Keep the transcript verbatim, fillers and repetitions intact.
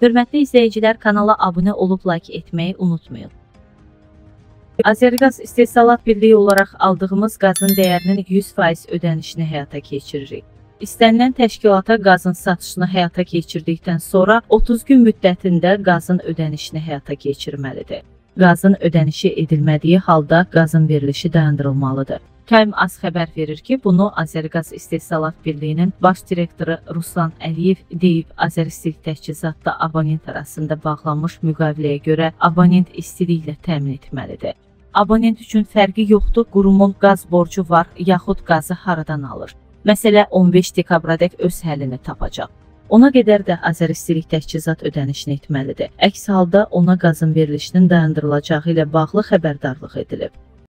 Hörmətli izləyicilər, kanala abunə olub like etməyi unutmayın. Azərqaz İstehsalat Birliyi olaraq aldığımız qazın dəyərinin yüz faiz ödənişini həyata keçiririk. İstənilən təşkilata qazın satışını həyata keçirdikdən sonra otuz gün müddətində qazın ödənişini həyata keçirməlidir. Qazın ödənişi edilmədiyi halda qazın verilişi dayandırılmalıdır. Time Az xəbər verir ki, bunu Azərqaz İstehsalat Birliyinin baş direktoru Ruslan Əliyev deyib. Azəristilik təchizatda abonent arasında bağlanmış müqaviləyə görə abonent istiliklə təmin etməlidir. Abonent üçün fərqi yoxdur, qurumun qaz borcu var, yaxud qazı haradan alır. Məsələ on beş dekabradək öz həllini tapacaq. Ona qədər də Azəristilik təchizat ödənişini etməlidir. Əks halda ona qazın verilişinin dayandırılacağı ilə bağlı xəbərdarlıq edilib.